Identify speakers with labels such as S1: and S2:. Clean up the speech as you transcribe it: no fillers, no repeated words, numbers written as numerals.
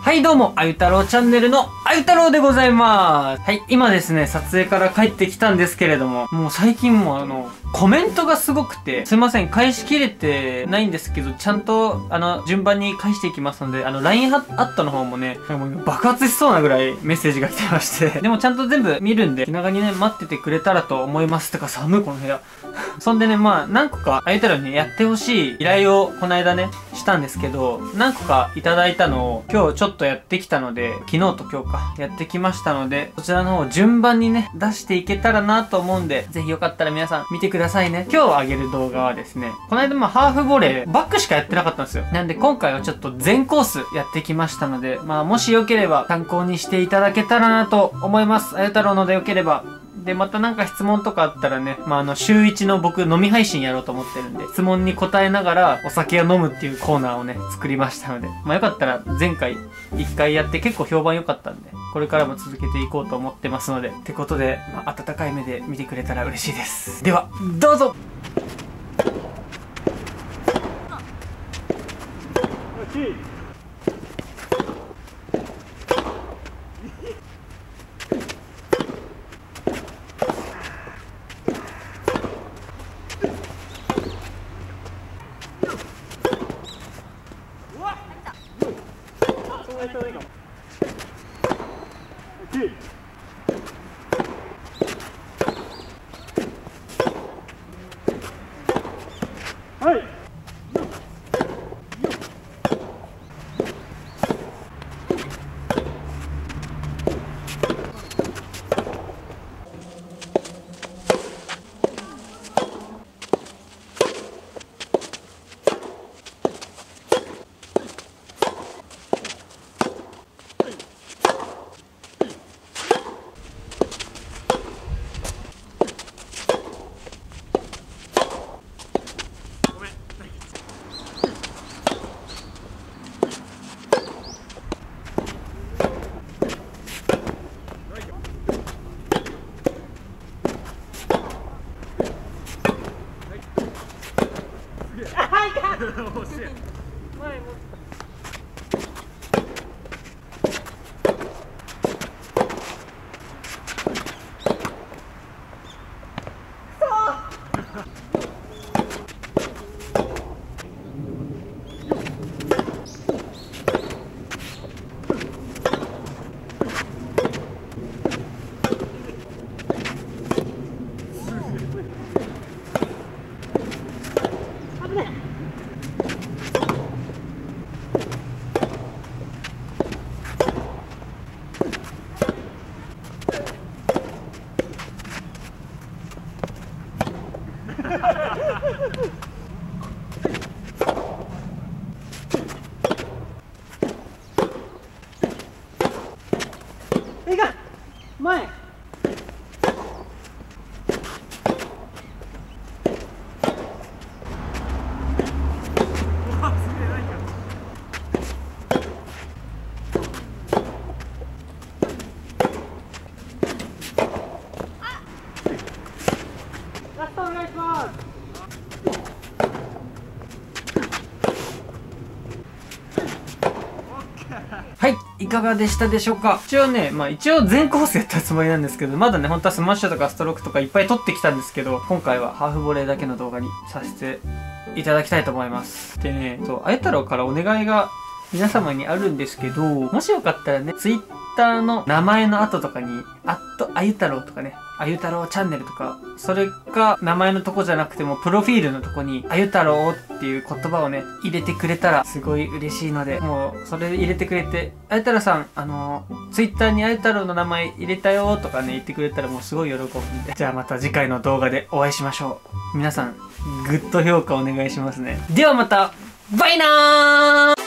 S1: はいどうも、あゆ太郎チャンネルのあゆ太郎でございます。はい、今ですね、撮影から帰ってきたんですけれども、もう最近もコメントがすごくて、すいません、返しきれてないんですけど、ちゃんと、順番に返していきますので、LINE アットの方もね、もう爆発しそうなぐらいメッセージが来てまして、でもちゃんと全部見るんで、気長にね、待っててくれたらと思います。てか寒い、この部屋。そんでね、まあ、何個か、あゆ太郎にやってほしい依頼を、この間ね、したんですけど、何個かいただいたのを、今日ちょっとやってきたので、昨日と今日か、やってきましたので、そちらの方を順番にね、出していけたらなと思うんで、ぜひよかったら皆さん見てくださいね。今日あげる動画はですね、この間ハーフボレー、バックしかやってなかったんですよ。なんで今回はちょっと全コースやってきましたので、まあもしよければ参考にしていただけたらなと思います。あゆ太郎のでよければ。で、またなんか質問とかあったらね、まあ週1の僕飲み配信やろうと思ってるんで、質問に答えながらお酒を飲むっていうコーナーをね、作りましたので、まあよかったら前回1回やって結構評判良かったんで、これからも続けていこうと思ってますので、ってことで、まあ、温かい目で見てくれたら嬉しいです。では、どうぞ。はい。前。ラストお願いします。はい、いかがでしたでしょうか。一応ね、まあ一応全コースやったつもりなんですけど、まだね、本当はスマッシュとかストロークとかいっぱい撮ってきたんですけど、今回はハーフボレーだけの動画にさせていただきたいと思います。でね、あゆ太郎からお願いが皆様にあるんですけど、もしよかったらね、ツイッターの名前の後とかに、あゆ太郎とかね、あゆ太郎チャンネルとか、それか名前のとこじゃなくても、プロフィールのとこに、あゆ太郎っていう言葉をね、入れてくれたらすごい嬉しいので、もう、それ入れてくれて、あゆ太郎さん、ツイッターにあゆ太郎の名前入れたよとかね、言ってくれたらもうすごい喜ぶんで。じゃあまた次回の動画でお会いしましょう。皆さん、グッド評価お願いしますね。ではまた、バイナー。